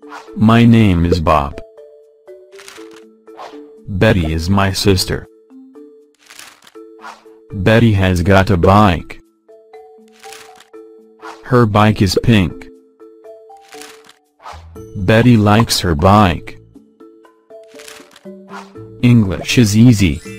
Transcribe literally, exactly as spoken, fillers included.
My name is Bob. Betty is my sister. Betty has got a bike. Her bike is pink. Betty likes her bike. English is easy.